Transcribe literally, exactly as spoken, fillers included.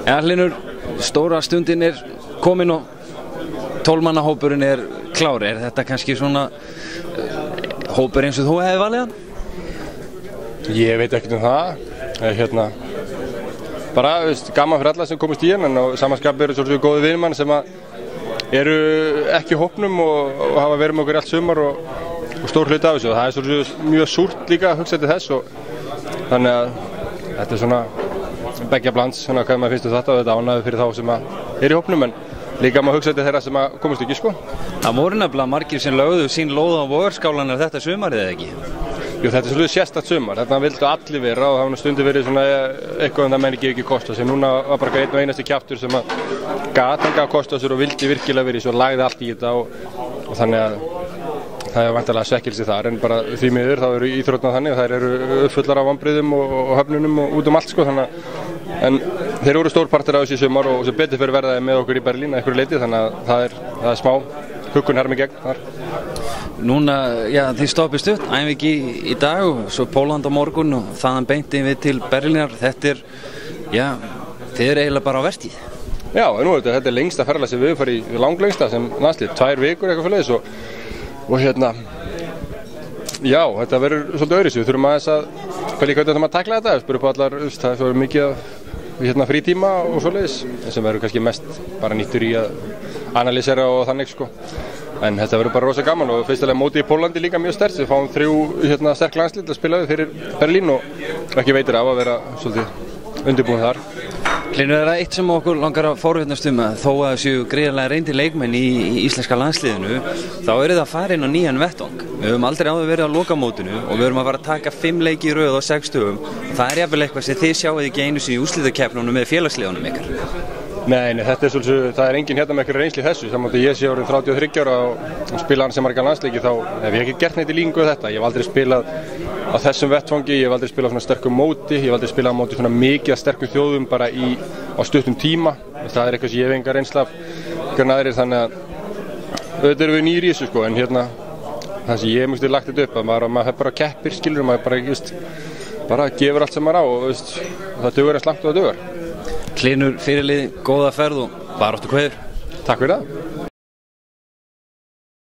Ja, Hlynur, stóra stundin er komin og tólf-manna-hópurinn er klár. Er þetta kannski svona uh, hópur eins og þú hefði valið hann? Ég veit ekkert um það. Hérna, bara veist, gaman fyrir alla sem komist í hennan og samanskapið eru svolítið góði vinmann sem að eru ekki í hópnum og, og hafa verið með okkur allt sumar og, og stór hluti af þessu. Það er svolítið mjög súrt líka að hugsa til þess og þannig að þetta er svona beggja blands, svona hvað maður finnst um þetta og þetta ánægði fyrir þá sem að er í hópnum en líka maður hugsa til þeirra sem að komast ekki sko. Það voru nefnilega margir sem lögðu sín lóð á vogarskálanar þetta sumarið eða ekki? Jú, þetta er svolítið sérstakt sumar, þetta vildu allir vera og það var stundu verið svona eitthvað en það menn ekki ekki kosta sem núna var bara einn og einasti kjaftur sem að gat hann gaf kosta sér og vildi virkilega verið svo lagði allt í þetta og, og þannig að það er vantarlega svekkelsi þar en bara því miður þá eru íþrótnar þannig þær eru fullar af vonbrigðum og, og höfnunum og út um allt sko þannig að en þeir eru stórpartir af þessu sumar og sem betur fyrir verðaði með okkur í Berlín að einhverju leyti þannig að það er, það er smá huggun hermi gegn þar. Núna, já, þið stoppið stutt, æfingi í, í dag og svo Póland á morgun og þaðan beinti við til Berlínar. Þetta er, já, þið er eiginlega bara á vertíð. Já, nú er þetta, þetta er lengsta ferðalag sem við farið í langlengsta sem landslið, tvær vikur eitthvað fyrir þess og, og hérna, já, þetta verður svolítið öðruvísi. Við þurfum aðeins að, hvað líka þetta að takla þetta, spyrja upp á allar, það er svo mikið af hérna, frítíma og svoleiðis, sem verður kannski mest bara nýttur í að analysera og þannig sko. En þetta verður bara rosa gaman og fyrstilega mótið í Pólandi líka mjög sterkt. Við fáum þrjú hérna, sterk landslið að spila við fyrir Berlín og ekki veitir af að vera svolítið undirbúin þar. Hlynur, er það eitt sem okkur langar að forvitnast um að þó að þessu gríðarlega reyndir leikmenn í, í íslenska landsliðinu þá eru það að fara inn á nýjan vettvang. Við höfum aldrei áður verið á lokamótinu og við höfum að fara að taka fimm leiki í röð á sex dögum. Það er jafnvel eitthvað sem þið sjáuð ekki einu sinni í úrslitakeppnunum með félagsliðunum ykkar. Nei, nei, þetta er svolítið, það er enginn hérna með eitthvað reynsli þessu, saman að ég sé orðinn þrjátíu og þriggja ára og spila hann sem marga landsleiki þá hef ég ekki gert neitt í líkingu við þetta. Ég hef aldrei spilað á þessum vettvangi, ég hef aldrei spilað á svona sterkum móti, ég hef aldrei spilað á móti svona mikið sterkum þjóðum bara í, á stuttum tíma. Það er eitthvað sem ég hef enga reynsla af einhvern aðrir þannig að auðvitað erum við nýr í þessu sko en hérna það sem ég hef mjög lagt þetta upp að maður, maður bara keppir skilur, maður bara, just, bara gefur allt sem maður á og just, það dugar eins langt og það dugar. Hlynur, fyrirlið, góða ferð og baráttu kveður. Takk fyrir það.